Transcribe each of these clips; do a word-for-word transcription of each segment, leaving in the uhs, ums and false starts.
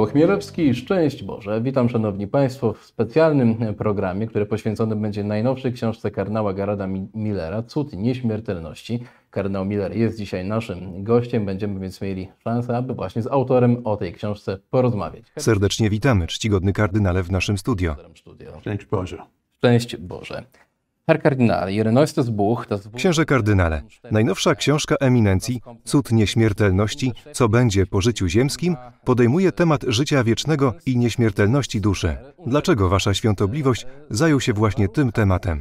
Paweł Chmielewski, szczęść Boże. Witam szanowni Państwo w specjalnym programie, który poświęcony będzie najnowszej książce kardynała Gerarda Müllera, Cud Nieśmiertelności. Kardynał Müller jest dzisiaj naszym gościem, będziemy więc mieli szansę, aby właśnie z autorem o tej książce porozmawiać. Serdecznie witamy, czcigodny kardynale, w naszym studio. Szczęść Boże. Szczęść Boże. Herr Kardinal, Ihre neuestes Buch, das Księże kardynale, najnowsza książka eminencji, Cud Nieśmiertelności, co będzie po życiu ziemskim, podejmuje temat życia wiecznego i nieśmiertelności duszy. Dlaczego Wasza Świątobliwość zajął się właśnie tym tematem?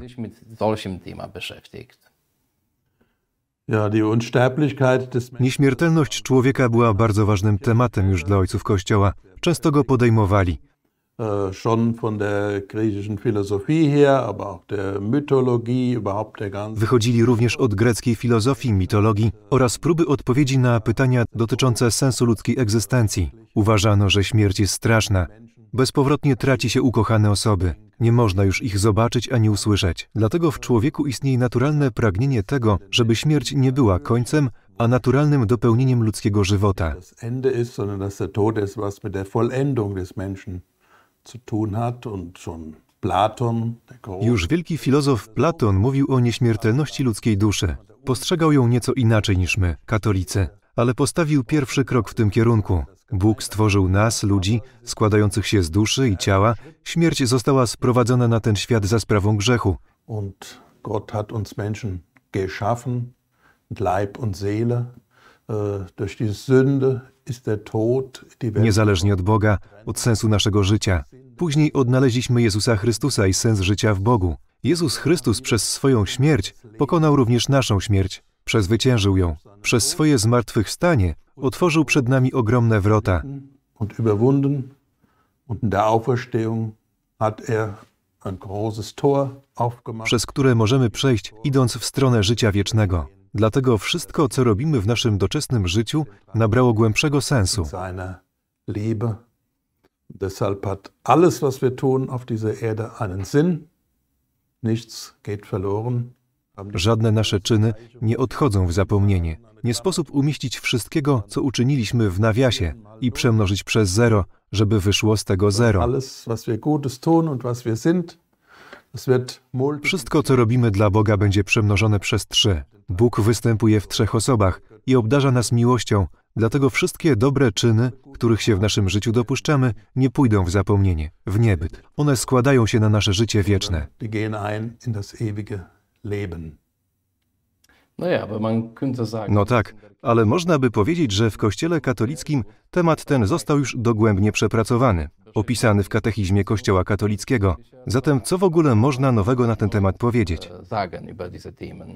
Nieśmiertelność człowieka była bardzo ważnym tematem już dla ojców Kościoła. Często go podejmowali. Schon von der griechischen Philosophie her, aber auch der Mythologie, überhaupt der ganzen... Wychodzili również od greckiej filozofii, mitologii oraz próby odpowiedzi na pytania dotyczące sensu ludzkiej egzystencji. Uważano, że śmierć jest straszna. Bezpowrotnie traci się ukochane osoby. Nie można już ich zobaczyć ani usłyszeć. Dlatego w człowieku istnieje naturalne pragnienie tego, żeby śmierć nie była końcem, a naturalnym dopełnieniem ludzkiego żywota. Das Ende ist, sondern dass der Tod ist, was mit der Vollendung des Menschen zu tun hat und schon Platon, der große... Już wielki filozof Platon mówił o nieśmiertelności ludzkiej duszy. Postrzegał ją nieco inaczej niż my, katolicy, ale postawił pierwszy krok w tym kierunku. Bóg stworzył nas, ludzi, składających się z duszy i ciała. Śmierć została sprowadzona na ten świat za sprawą grzechu. Und Gott hat uns Menschen geschaffen, mit Leib und Seele. Durch die Sünde ist der Tod die Welt... Niezależnie od Boga, od sensu naszego życia. Później odnaleźliśmy Jezusa Chrystusa i sens życia w Bogu. Jezus Chrystus przez swoją śmierć pokonał również naszą śmierć. Przezwyciężył ją. Przez swoje zmartwychwstanie otworzył przed nami ogromne wrota. Und überwunden. Und in der Auferstehung hat er ein großes Tor aufgemacht. Przez które możemy przejść, idąc w stronę życia wiecznego. Dlatego wszystko, co robimy w naszym doczesnym życiu, nabrało głębszego sensu. Seine Liebe. Deshalb hat alles, was wir tun auf dieser Erde, einen Sinn. Nichts geht verloren. Żadne nasze czyny nie odchodzą w zapomnienie. Nie sposób umieścić wszystkiego, co uczyniliśmy w nawiasie i przemnożyć przez zero, żeby wyszło z tego zero. Alles, was wir Gutes tun und was wir sind, das wird multipliziert. Wszystko, co robimy dla Boga, będzie przemnożone przez trzy. Bóg występuje w trzech osobach i obdarza nas miłością, dlatego wszystkie dobre czyny, których się w naszym życiu dopuszczamy, nie pójdą w zapomnienie, w niebyt. One składają się na nasze życie wieczne. Die gehen ein in das ewige Leben. No ja, bo man könnte sagen... No tak, ale można by powiedzieć, że w Kościele katolickim temat ten został już dogłębnie przepracowany, opisany w katechizmie Kościoła katolickiego. Zatem co w ogóle można nowego na ten temat powiedzieć? Sagen über diese Themen.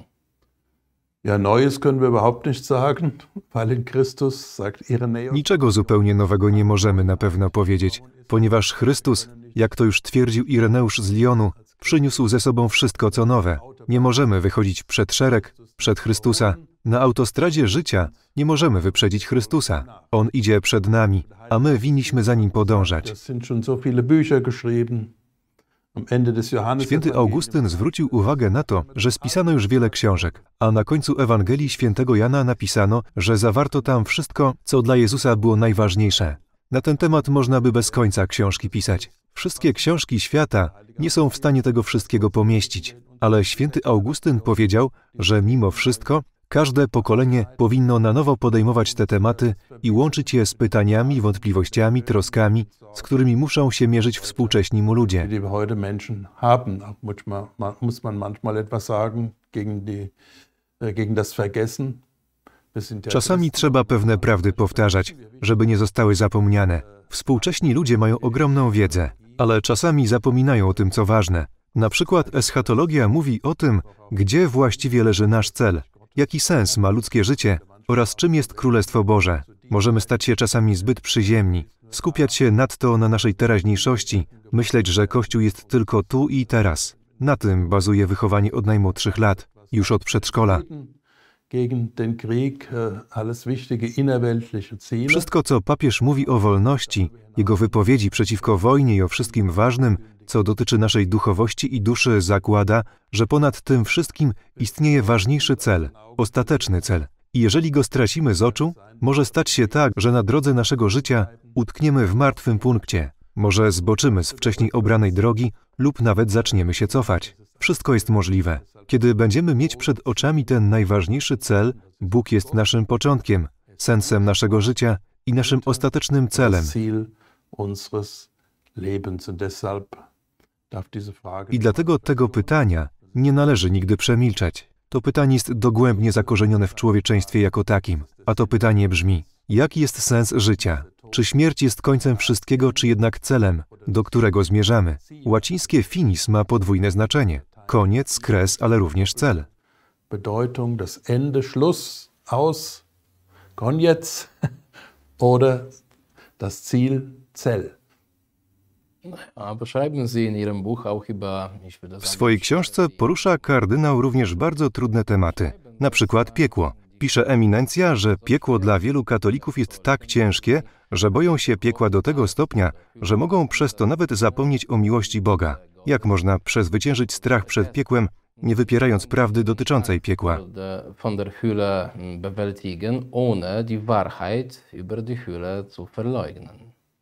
Ja, Neues können wir überhaupt nicht sagen, weil in Christus, sagt Irenäus, Niczego zupełnie nowego nie możemy na pewno powiedzieć, ponieważ Chrystus, jak to już twierdził Ireneusz z Lyonu, przyniósł ze sobą wszystko, co nowe. Nie możemy wychodzić przed szereg, przed Chrystusa. Na autostradzie życia nie możemy wyprzedzić Chrystusa. On idzie przed nami, a my winniśmy za Nim podążać. es sind schon so viele Bücher geschrieben. Am Ende des Johannes Święty Augustyn zwrócił uwagę na to, że spisano już wiele książek, a na końcu Ewangelii Świętego Jana napisano, że zawarto tam wszystko, co dla Jezusa było najważniejsze. Na ten temat można by bez końca książki pisać. Wszystkie książki świata nie są w stanie tego wszystkiego pomieścić, ale święty Augustyn powiedział, że mimo wszystko każde pokolenie powinno na nowo podejmować te tematy i łączyć je z pytaniami, wątpliwościami, troskami, z którymi muszą się mierzyć współcześni mu ludzie. die wir heute Menschen haben. Auch manchmal, muss man manchmal etwas sagen gegen, die, gegen das Vergessen. Wir sind ja Czasami trzeba pewne prawdy powtarzać, żeby nie zostały zapomniane. Współcześni ludzie mają ogromną wiedzę, ale czasami zapominają o tym, co ważne. Na przykład eschatologia mówi o tym, gdzie właściwie leży nasz cel, jaki sens ma ludzkie życie oraz czym jest Królestwo Boże. Możemy stać się czasami zbyt przyziemni, skupiać się nadto na naszej teraźniejszości, myśleć, że Kościół jest tylko tu i teraz. Na tym bazuje wychowanie od najmłodszych lat, już od przedszkola. gegen den Krieg, alles wichtige innerweltliche Ziele. Wszystko, co papież mówi o wolności, jego wypowiedzi przeciwko wojnie i o wszystkim ważnym, co dotyczy naszej duchowości i duszy, zakłada, że ponad tym wszystkim istnieje ważniejszy cel, ostateczny cel. I jeżeli go stracimy z oczu, może stać się tak, że na drodze naszego życia utkniemy w martwym punkcie. Może zboczymy z wcześniej obranej drogi lub nawet zaczniemy się cofać. Wszystko jest możliwe. Kiedy będziemy mieć przed oczami ten najważniejszy cel, Bóg jest naszym początkiem, sensem naszego życia i naszym ostatecznym celem. I dlatego tego pytania nie należy nigdy przemilczeć. To pytanie jest dogłębnie zakorzenione w człowieczeństwie jako takim. A to pytanie brzmi: jaki jest sens życia? Czy śmierć jest końcem wszystkiego, czy jednak celem, do którego zmierzamy? Łacińskie finis ma podwójne znaczenie. Koniec, kres, ale również cel. Bedeutung, das Ende, Schluss, aus, koniec, oder das Ziel, Zell. W swojej książce porusza kardynał również bardzo trudne tematy, na przykład piekło. Pisze eminencja, że piekło dla wielu katolików jest tak ciężkie, że boją się piekła do tego stopnia, że mogą przez to nawet zapomnieć o miłości Boga. Jak można przezwyciężyć strach przed piekłem, nie wypierając prawdy dotyczącej piekła? Von der Hölle bewältigen, ohne die Wahrheit über die Hölle zu verleugnen.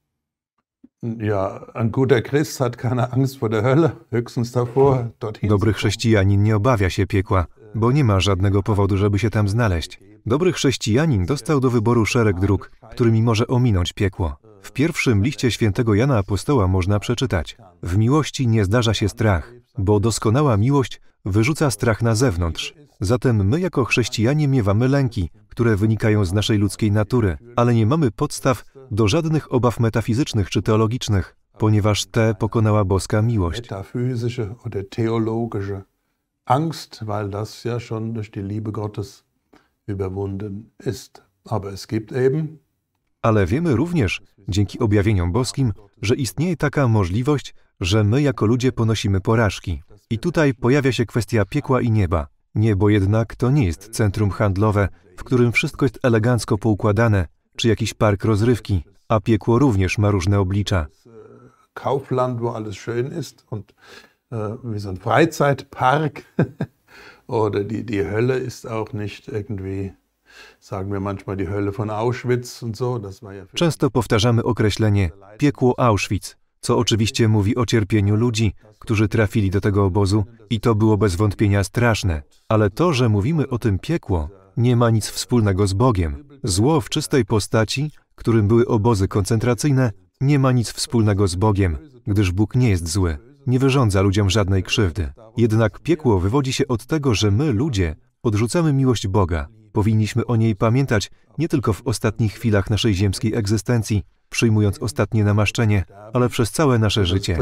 Ja, ein guter Christ hat keine Angst vor der Hölle, höchstens davor, dorthin. Dobry chrześcijanin nie obawia się piekła, bo nie ma żadnego powodu, żeby się tam znaleźć. Dobry chrześcijanin dostał do wyboru szereg dróg, którymi może ominąć piekło. W pierwszym liście świętego Jana Apostoła można przeczytać: w miłości nie zdarza się strach, bo doskonała miłość wyrzuca strach na zewnątrz. Zatem my jako chrześcijanie miewamy lęki, które wynikają z naszej ludzkiej natury, ale nie mamy podstaw do żadnych obaw metafizycznych czy teologicznych, ponieważ te pokonała boska miłość. Metaphysische oder theologische Angst, weil das ja schon durch die Liebe Gottes überwunden ist. Aber es gibt eben Ale wiemy również, dzięki objawieniom boskim, że istnieje taka możliwość, że my jako ludzie ponosimy porażki. I tutaj pojawia się kwestia piekła i nieba. Niebo jednak to nie jest centrum handlowe, w którym wszystko jest elegancko poukładane, czy jakiś park rozrywki, a piekło również ma różne oblicza. Kaufland, wo alles schön ist und äh, wie so ein Freizeitpark oder die, die Hölle ist auch nicht irgendwie, sagen wir manchmal, die Hölle von Auschwitz und so. Das war ja Często powtarzamy określenie piekło Auschwitz, co oczywiście mówi o cierpieniu ludzi, którzy trafili do tego obozu i to było bez wątpienia straszne. Ale to, że mówimy o tym piekło, nie ma nic wspólnego z Bogiem. Zło w czystej postaci, którym były obozy koncentracyjne, nie ma nic wspólnego z Bogiem, gdyż Bóg nie jest zły, nie wyrządza ludziom żadnej krzywdy. Jednak piekło wywodzi się od tego, że my, ludzie, odrzucamy miłość Boga. Powinniśmy o niej pamiętać nie tylko w ostatnich chwilach naszej ziemskiej egzystencji, przyjmując ostatnie namaszczenie, ale przez całe nasze życie.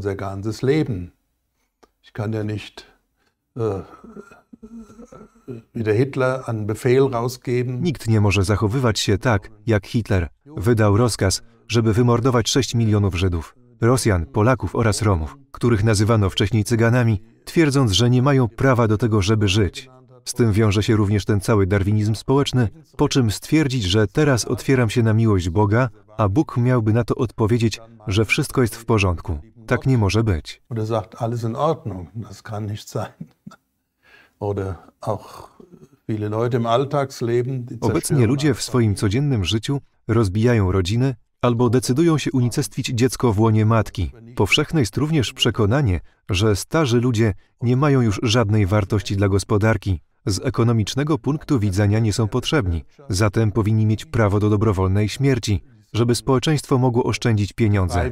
Nikt nie może zachowywać się tak, jak Hitler. Wydał rozkaz, żeby wymordować sześć milionów Żydów, Rosjan, Polaków oraz Romów, których nazywano wcześniej Cyganami, twierdząc, że nie mają prawa do tego, żeby żyć. Z tym wiąże się również ten cały darwinizm społeczny, po czym stwierdzić, że teraz otwieram się na miłość Boga, a Bóg miałby na to odpowiedzieć, że wszystko jest w porządku. Tak nie może być. Obecnie ludzie w swoim codziennym życiu rozbijają rodziny albo decydują się unicestwić dziecko w łonie matki. Powszechne jest również przekonanie, że starzy ludzie nie mają już żadnej wartości dla gospodarki. Z ekonomicznego punktu widzenia nie są potrzebni, zatem powinni mieć prawo do dobrowolnej śmierci, żeby społeczeństwo mogło oszczędzić pieniądze.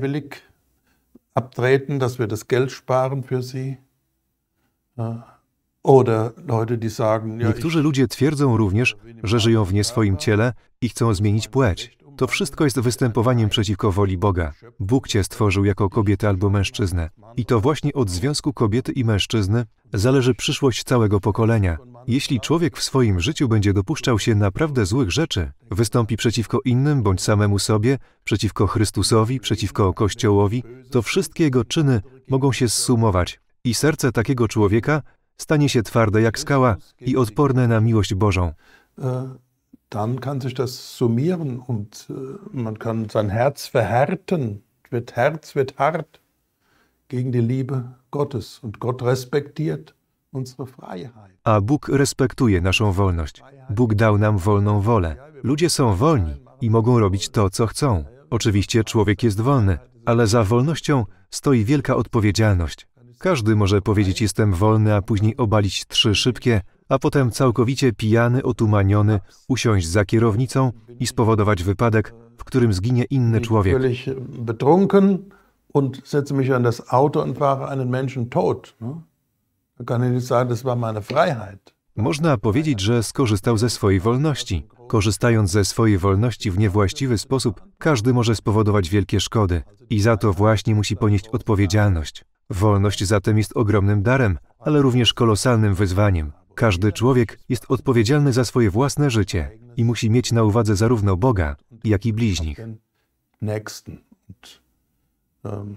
Niektórzy ludzie twierdzą również, że żyją w nie swoim ciele i chcą zmienić płeć. To wszystko jest występowaniem przeciwko woli Boga. Bóg cię stworzył jako kobietę albo mężczyznę. I to właśnie od związku kobiety i mężczyzny zależy przyszłość całego pokolenia. Jeśli człowiek w swoim życiu będzie dopuszczał się naprawdę złych rzeczy, wystąpi przeciwko innym bądź samemu sobie, przeciwko Chrystusowi, przeciwko Kościołowi, to wszystkie jego czyny mogą się zsumować i serce takiego człowieka stanie się twarde jak skała i odporne na miłość Bożą. Dann kann sich das summieren und man kann sein Herz verhärten. Das Herz wird hart gegen die Liebe Gottes und Gott respektiert unsere Freiheit. A Bóg respektuje naszą wolność. Bóg dał nam wolną wolę. Ludzie są wolni i mogą robić to, co chcą. Oczywiście człowiek jest wolny, ale za wolnością stoi wielka odpowiedzialność. Każdy może powiedzieć jestem wolny, a później obalić trzy szybkie, a potem całkowicie pijany, otumaniony, usiąść za kierownicą i spowodować wypadek, w którym zginie inny człowiek. Völlig betrunken und setze mich an das Auto und fahre einen Menschen tot. Da kann ich nicht sagen, das war meine Freiheit. Można powiedzieć, że skorzystał ze swojej wolności. Korzystając ze swojej wolności w niewłaściwy sposób, każdy może spowodować wielkie szkody i za to właśnie musi ponieść odpowiedzialność. Wolność zatem jest ogromnym darem, ale również kolosalnym wyzwaniem. Każdy człowiek jest odpowiedzialny za swoje własne życie i musi mieć na uwadze zarówno Boga, jak i bliźnich. Nächsten. Und, ähm,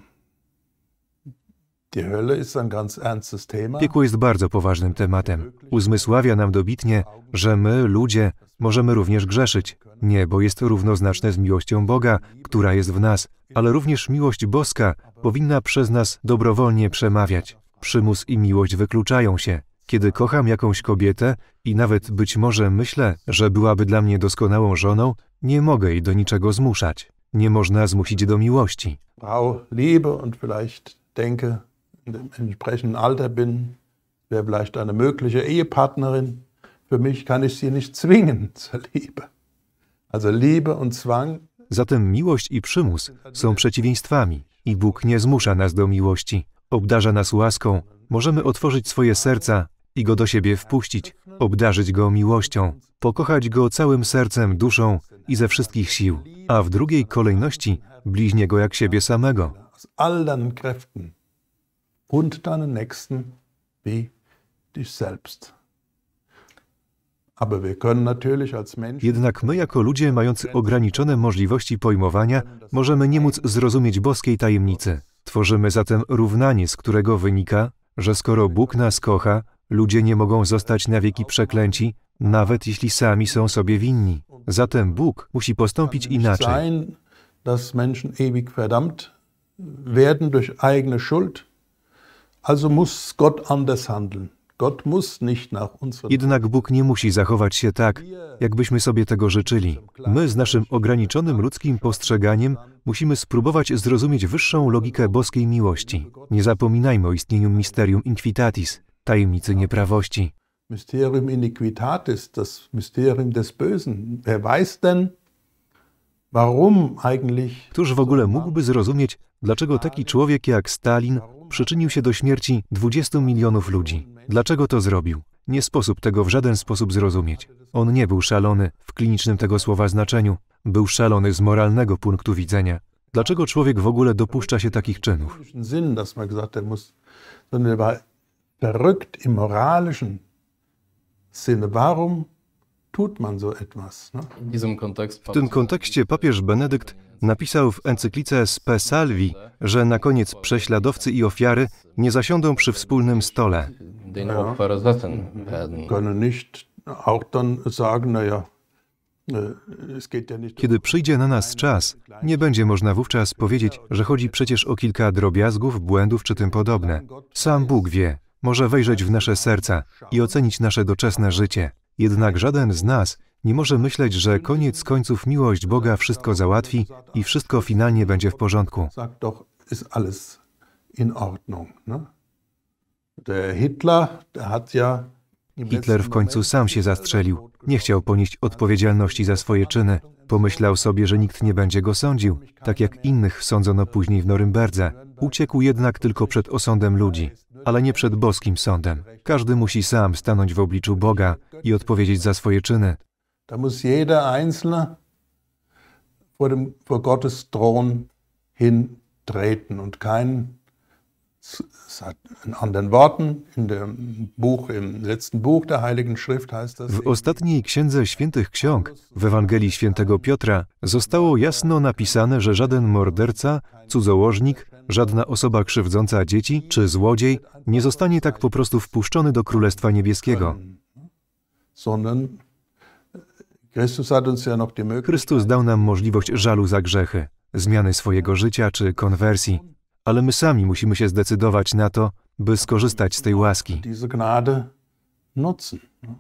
die Hölle ist ein ganz ernstes Thema. Piekło jest bardzo poważnym tematem. Uzmysławia nam dobitnie, że my, ludzie, możemy również grzeszyć. Niebo jest równoznaczne z miłością Boga, która jest w nas, ale również miłość boska powinna przez nas dobrowolnie przemawiać. Przymus i miłość wykluczają się. Kiedy kocham jakąś kobietę i nawet być może myślę, że byłaby dla mnie doskonałą żoną, nie mogę jej do niczego zmuszać. Nie można zmusić do miłości. Frau liebe und vielleicht denke, in dem entsprechenden Alter bin, wäre vielleicht eine mögliche Ehepartnerin. Für mich kann ich sie nicht zwingen zur Liebe. Also Liebe und Zwang. Zatem miłość i przymus są przeciwieństwami i Bóg nie zmusza nas do miłości. Obdarza nas łaską, możemy otworzyć swoje serca i Go do siebie wpuścić, obdarzyć Go miłością, pokochać Go całym sercem, duszą i ze wszystkich sił, a w drugiej kolejności bliźniego jak siebie samego. Aus all deinen Kräften und deinen Nächsten wie dich selbst. Aber wir können natürlich als Menschen. Jednak my jako ludzie mający ograniczone możliwości pojmowania możemy nie móc zrozumieć boskiej tajemnicy. Tworzymy zatem równanie, z którego wynika, że skoro Bóg nas kocha, ludzie nie mogą zostać na wieki przeklęci, nawet jeśli sami są sobie winni. Zatem Bóg musi postąpić inaczej. Sein, dass Menschen ewig verdammt werden durch eigene Schuld. Also muss Gott anders handeln. Gott muss nicht nach unseren. Jednak Bóg nie musi zachować się tak, jakbyśmy sobie tego życzyli. My z naszym ograniczonym ludzkim postrzeganiem musimy spróbować zrozumieć wyższą logikę boskiej miłości. Nie zapominajmy o istnieniu Mysterium Iniquitatis, tajemnicy nieprawości. Mysterium Iniquitatis, das Mysterium des Bösen. Wer weiß denn, warum eigentlich? Któż w ogóle mógłby zrozumieć, dlaczego taki człowiek jak Stalin przyczynił się do śmierci dwudziestu milionów ludzi? Dlaczego to zrobił? Nie sposób tego w żaden sposób zrozumieć. On nie był szalony w klinicznym tego słowa znaczeniu. Był szalony z moralnego punktu widzenia. Dlaczego człowiek w ogóle dopuszcza się takich czynów? Sinn, dass man gesagt hat, er muss, sondern er war verrückt im moralischen Sinne. Warum tut man so etwas? Ne? W tym kontekście papież Benedykt napisał w encyklice Spe Salvi, że na koniec prześladowcy i ofiary nie zasiądą przy wspólnym stole. Können nicht auch dann sagen, na ja, es geht ja nicht. Kiedy przyjdzie na nas czas, nie będzie można wówczas powiedzieć, że chodzi przecież o kilka drobiazgów, błędów czy tym podobne. Sam Bóg wie, może wejrzeć w nasze serca i ocenić nasze doczesne życie. Jednak żaden z nas nie może myśleć, że koniec końców miłość Boga wszystko załatwi i wszystko finalnie będzie w porządku. Sagt doch, ist alles in Ordnung. Ne? Der Hitler, der hat ja im Hitler w letzten końcu Moment sam się zastrzelił. Nie chciał ponieść odpowiedzialności za swoje czyny. Pomyślał sobie, że nikt nie będzie go sądził, tak jak innych sądzono później w Norymberdze. Uciekł jednak tylko przed osądem ludzi, ale nie przed boskim sądem. Każdy musi sam stanąć w obliczu Boga i odpowiedzieć za swoje czyny. Da muss jeder Einzelne vor, dem, vor Gottes Thron hintreten und kein, in anderen Worten, in dem Buch, im letzten Buch der Heiligen Schrift heißt das. W ostatniej Księdze Świętych Ksiąg, w Ewangelii Świętego Piotra, zostało jasno napisane, że żaden morderca, cudzołożnik, żadna osoba krzywdząca dzieci czy złodziej nie zostanie tak po prostu wpuszczony do Królestwa Niebieskiego. Sondern Christus hat uns ja noch die Möglichkeit. Chrystus dał nam możliwość żalu za grzechy, zmiany swojego życia czy konwersji, ale my sami musimy się zdecydować na to, by skorzystać z tej łaski. diese Gnade nutzen.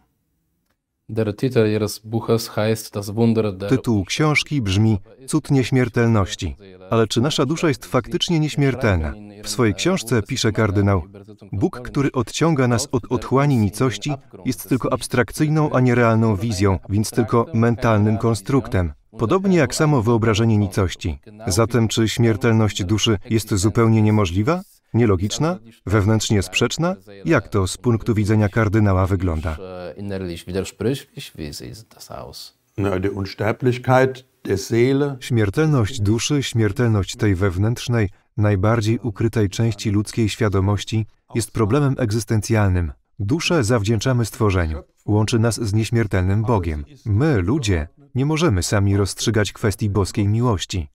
Der Titel Ihres Buches heißt Das Wunder der Tytuł książki brzmi Cud nieśmiertelności. Ale czy nasza dusza jest faktycznie nieśmiertelna? W swojej książce pisze kardynał: Bóg, który odciąga nas od otchłani nicości, jest tylko abstrakcyjną, a nie realną wizją, więc tylko mentalnym konstruktem. Podobnie jak samo wyobrażenie nicości. Zatem czy śmiertelność duszy jest zupełnie niemożliwa? Nielogiczna? Wewnętrznie sprzeczna? Jak to z punktu widzenia kardynała wygląda? Innerlich widersprüchlich, wie sieht das aus? Ja, die Unsterblichkeit der Seele, Śmiertelność duszy, śmiertelność tej wewnętrznej, najbardziej ukrytej części ludzkiej świadomości jest problemem egzystencjalnym. Duszę zawdzięczamy stworzeniu. Łączy nas z nieśmiertelnym Bogiem. My, ludzie, nie możemy sami rozstrzygać kwestii boskiej miłości.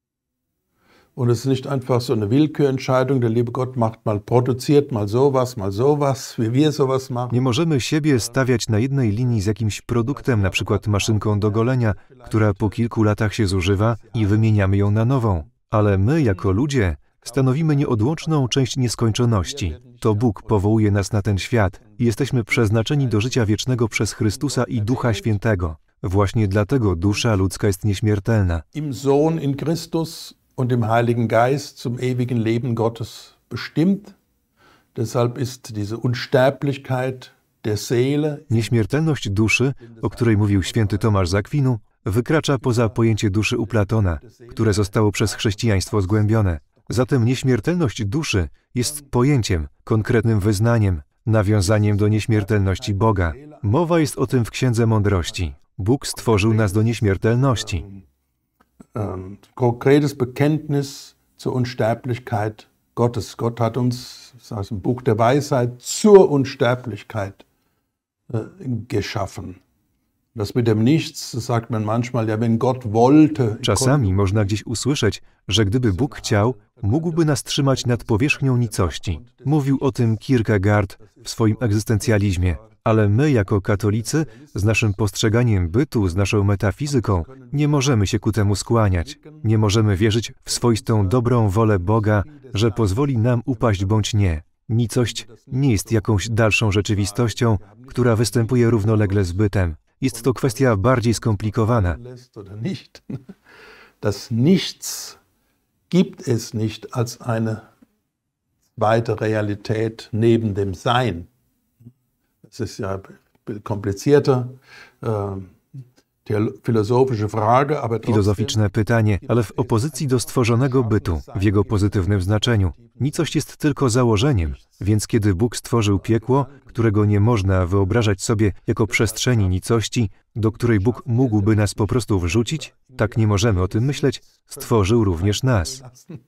und es ist nicht einfach so eine Willkürentscheidung, der liebe Gott macht mal, produziert mal sowas, mal sowas, wie wir sowas machen. Nie możemy siebie stawiać na jednej linii z jakimś produktem, na przykład maszynką do golenia, która po kilku latach się zużywa i wymieniamy ją na nową. Ale my, jako ludzie, stanowimy nieodłączną część nieskończoności. To Bóg powołuje nas na ten świat i jesteśmy przeznaczeni do życia wiecznego przez Chrystusa i Ducha Świętego. Właśnie dlatego dusza ludzka jest nieśmiertelna. Im Sohn in Christus und im Heiligen Geist zum ewigen Leben Gottes bestimmt. Deshalb ist diese Unsterblichkeit der Seele. Nieśmiertelność duszy, o której mówił święty Tomasz z Akwinu, wykracza poza pojęcie duszy u Platona, które zostało przez chrześcijaństwo zgłębione. Zatem nieśmiertelność duszy jest pojęciem, konkretnym wyznaniem, nawiązaniem do nieśmiertelności Boga. Mowa jest o tym w Księdze Mądrości. Bóg stworzył nas do nieśmiertelności. Ein konkretes Bekenntnis zur Unsterblichkeit Gottes. Gott hat uns, das heißt im Buch der Weisheit, zur Unsterblichkeit äh, geschaffen. Das mit dem Nichts, das sagt man manchmal, ja, wenn Gott wollte. Czasami można gdzieś usłyszeć, że gdyby Bóg chciał, mógłby nas trzymać nad powierzchnią nicości. Mówił o tym Kierkegaard w swoim egzystencjalizmie. Ale my, jako katolicy, z naszym postrzeganiem bytu, z naszą metafizyką, nie możemy się ku temu skłaniać. Nie możemy wierzyć w swoistą dobrą wolę Boga, że pozwoli nam upaść bądź nie. Nicość nie jest jakąś dalszą rzeczywistością, która występuje równolegle z bytem. Jest to kwestia bardziej skomplikowana. Das Nichts gibt es nicht als eine zweite Realität neben dem Sein. Es ist ja eine komplizierte äh, philosophische Frage, aber trotzdem. Filozoficzne pytanie, ale w opozycji do stworzonego bytu, w jego pozytywnym znaczeniu. Nicość jest tylko założeniem, więc kiedy Bóg stworzył piekło, którego nie można wyobrażać sobie jako przestrzeni nicości, do której Bóg mógłby nas po prostu wrzucić, tak nie możemy o tym myśleć, stworzył również nas.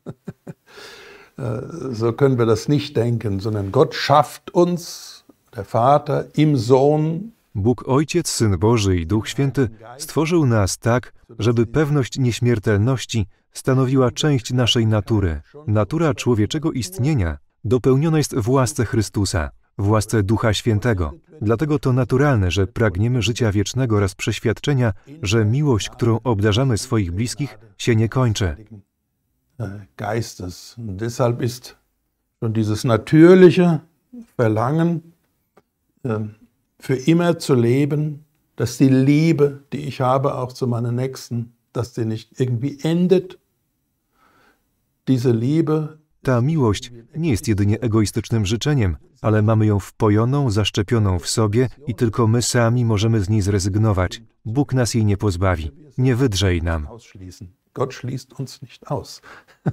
So können wir das nicht denken, sondern Gott schafft uns, der Vater, im Sohn. Bóg Ojciec, Syn Boży i Duch Święty stworzył nas tak, żeby pewność nieśmiertelności stanowiła część naszej natury. Natura człowieczego istnienia dopełniona jest w łasce Chrystusa, w łasce Ducha Świętego. Dlatego to naturalne, że pragniemy życia wiecznego oraz przeświadczenia, że miłość, którą obdarzamy swoich bliskich, się nie kończy. Geistes. Und deshalb ist schon dieses natürliche Verlangen, für immer zu leben, dass die Liebe, die ich habe, auch zu meinen Nächsten, dass die nicht irgendwie endet. Diese Liebe. Ta miłość nie jest jedynie egoistycznym życzeniem, ale mamy ją wpojoną, zaszczepioną w sobie i tylko my sami możemy z niej zrezygnować. Bóg nas jej nie pozbawi. Nie wydrze nam. Gott schließt uns nicht aus.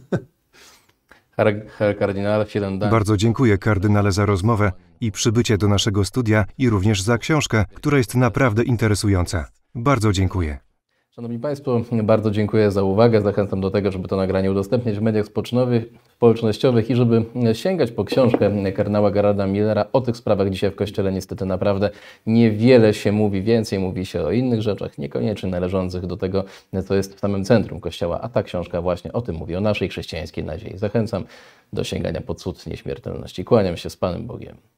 Herr, Herr Kardinal, vielen Dank. Bardzo dziękuję kardynale za rozmowę i przybycie do naszego studia i również za książkę, która jest naprawdę interesująca. Bardzo dziękuję. Szanowni Państwo, bardzo dziękuję za uwagę. Zachęcam do tego, żeby to nagranie udostępniać w mediach społecznościowych i żeby sięgać po książkę kardynała Gerarda Millera. O tych sprawach dzisiaj w Kościele niestety naprawdę niewiele się mówi. Więcej mówi się o innych rzeczach, niekoniecznie należących do tego, co jest w samym centrum Kościoła. A ta książka właśnie o tym mówi, o naszej chrześcijańskiej nadziei. Zachęcam do sięgania po cud nieśmiertelności. Kłaniam się z Panem Bogiem.